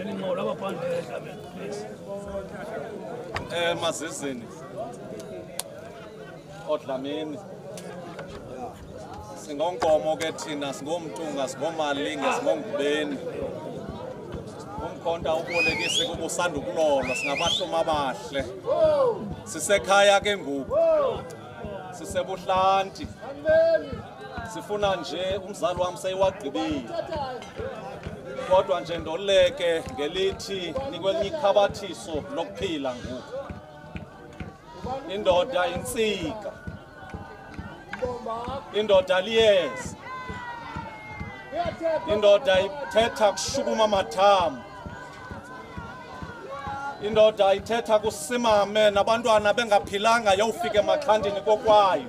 Mazizini odlamini singonkomo ke thina singomtunga singomalinge singongubeni umkhonto ubolekise kuba usanda ukulolwa singabahloma abahle sisekhaya ke ngoku sisebuhlanti sifuna nje umzali wami seyiwagqibile kodwa nje ndoleke ngelithi nikwelinye ikhabathiso lokuphila ngoku indoda insika indoda liyeza indoda ithetha kushukuma amathambo indoda ithetha kusimame nabantwana bengaphilanga yawufika emaxhandini kokwayo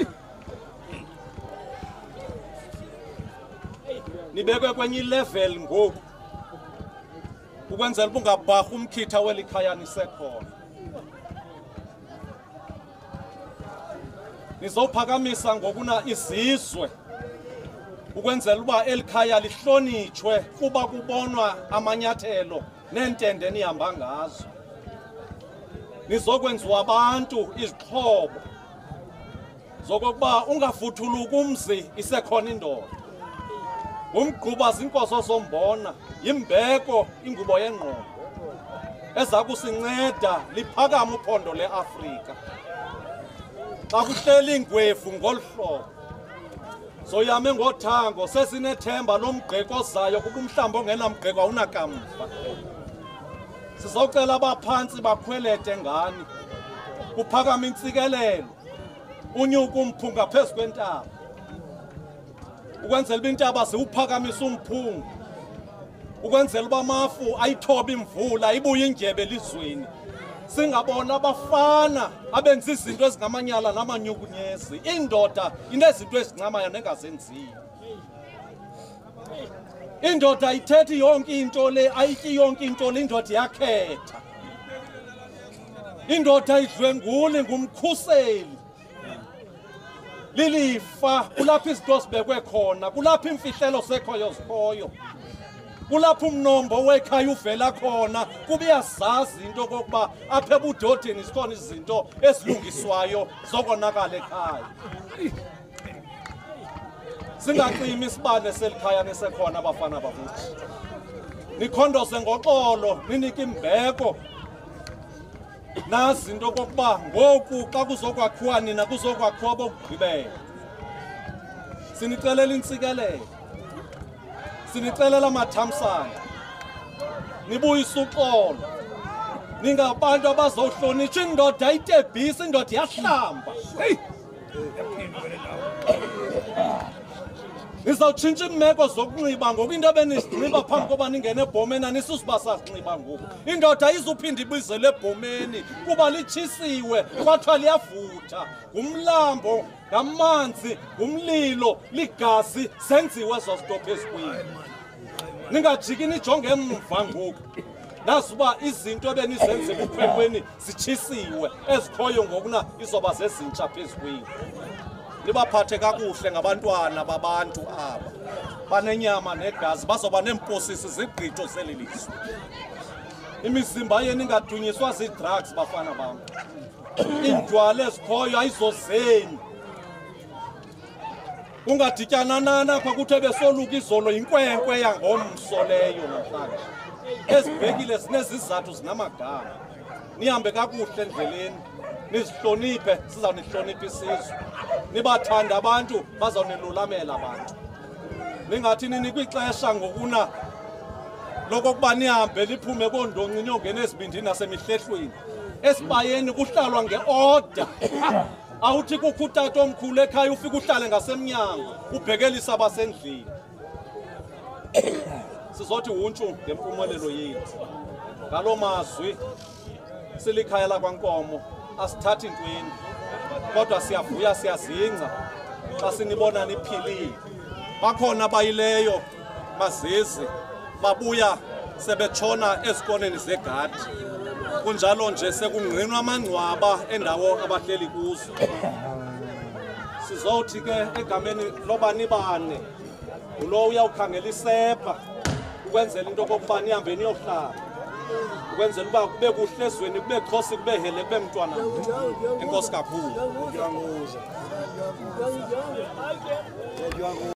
nibekwe kwenye level ngoku ukwenzela ungabharha umkhitha welikhaya nisekhona nizophakamisa ngokuna izizwe ukwenzela uba elikhaya lihlonitshwe kuba kubonwa amanyathelo neentende nihamba ngazo nizokwenziwa abantu izixhobo zokokuba ungavuthuluka umzi isekhona indoda umgquba zinkoso zombona yimbeko ingubo yengqondo eza kusinceda liphakama uphondo leAfrika xa kuhleli ingwevu ngolu hlobo soyame ngothango sesinethemba lomgqeko ozayo kuba umhlamba ongenamgqeko awunakamva sizocela abaphantsi bakhwelete ngani kuphakama intsikelelo unyuka umphunga phezu kwentaba ukwenzela uba intaba ziwuphakamisa umphunga ukwenzela uba amafu ayithoba imvula ibuye indyebe elizweni singabona abafana abenza izinto ezingamanyala namanyukunyezi indoda inezinto ezincamayo nengazenziyo indoda ayithethi yonke into le ayityi yonke into le indoda iyakhetha indoda ayidlwenguli ngumkhuseli lilifa kulapho izinto zibekwe khona kulapho imfihlelo sekhoyo zikhoyo kulapho umnombo wekhaya uvela khona kuba iyazazi into kokuba apha ebudodeni zikhona izinto ezilungiswayo zokonakala ekhaya singacimi isibane selikhaya nesekhona abafana bakuthi nikhondoze ngoxolo ninike imbeko nazi into kokuba ngoku xa kuzokwakhiwa nina kuzokwakhiwa bokugqibela sinicelela intsikelelo sinicelela amathamsanqa nibuyise uxolo ningabantu abazohlonitsha indoda ayitebhisa indoda iyahlamba nizawutshintsha imeko zokunxiba ngoku into ebenizinxiba phambi koba ningene ebhomeni anisusiba sazinxiba ngoku indoda ayizuphinda ibizele ebhomeni kuba litshisiwe kwathiwa liyavutha ngumlambo ngamanzi ngumlilo ligazi senziwe ezo zinto phezu kwenu ningajiki nijonge emva ngoku nazi uba izinto ebenizenzela ukhwekhweni zitshisiwe ezikhoyo ngokuna izoba zezintsha phezu kwenu nibaphathe kakuhle ngabantwana babantu aba banenyama negazi bazoba neemposisi zigqitho zelilizwe imizimba yenu ingadunyiswa zii-drugs bafana bam iindwala ezikhoyo ayizozeni ungadityananana apha kuthi ebesoluka izolo yinkwenkwe yangomso leyo namhlanje ezibhekile zinezizathu zinamagama nihambe kakuhle endleleni nizihloniphe sizawunihlonipha isizwe nibathanda abantu bazawunilulamela abantu ningathi nikwixesha ngokuna lokokuba nihambe liphume koondonci nyongeni ezibindini nasemihlehlweni esibayeni kuhlalwa nge-order awuthi kukho utata omkhulu ekhaya ufike uhlale ngasemnyango ubhekelisa abasendlini sizothi wuntshu ngempumelelo yethu ngaloo mazwi silikhaya lakwankomo asithathi intweni kodwa siyavuya siyazingca xa sinibona niphilile bakhona abayileyo mazizi babuya sebetshona ezikoneni zegadi kunjalo nje sekungqinwa amangcwaba endawo abahleli kuzo sizothi ke egameni loba nibane ulo uyawukhangela isepha ukwenzela into kokuba nihambe niyohlala ukwenzela uba kube kuhle ezweni kube khosi kube hele kube mntwana enkosi kakhulu